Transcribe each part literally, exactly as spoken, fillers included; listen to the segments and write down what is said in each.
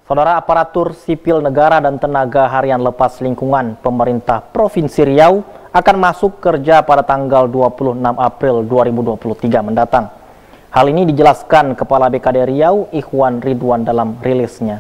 Saudara, aparatur sipil negara dan tenaga harian lepas lingkungan pemerintah Provinsi Riau akan masuk kerja pada tanggal dua puluh enam April dua ribu dua puluh tiga mendatang. Hal ini dijelaskan Kepala B K D Riau, Ikhwan Ridwan dalam rilisnya.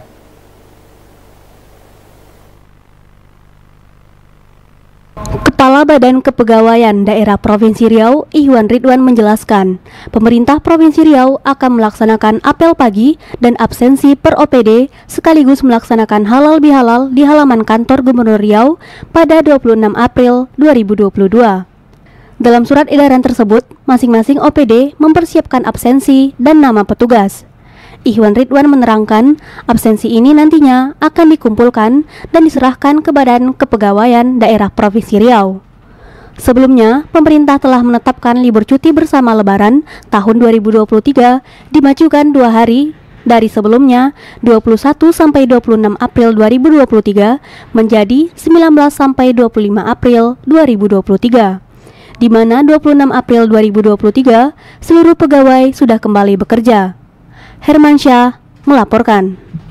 Kepala Badan Kepegawaian Daerah Provinsi Riau, Ikhwan Ridwan menjelaskan, pemerintah Provinsi Riau akan melaksanakan apel pagi dan absensi per O P D sekaligus melaksanakan halal bihalal di halaman kantor Gubernur Riau pada dua puluh enam April dua ribu dua puluh dua. Dalam surat edaran tersebut, masing-masing O P D mempersiapkan absensi dan nama petugas. Ikhwan Ridwan menerangkan, absensi ini nantinya akan dikumpulkan dan diserahkan ke Badan Kepegawaian Daerah Provinsi Riau. Sebelumnya, pemerintah telah menetapkan libur cuti bersama Lebaran tahun dua ribu dua puluh tiga dimajukan dua hari dari sebelumnya dua puluh satu sampai dua puluh enam April dua ribu dua puluh tiga menjadi sembilan belas sampai dua puluh lima April dua ribu dua puluh tiga. Di mana dua puluh enam April dua ribu dua puluh tiga seluruh pegawai sudah kembali bekerja. Hermansyah melaporkan.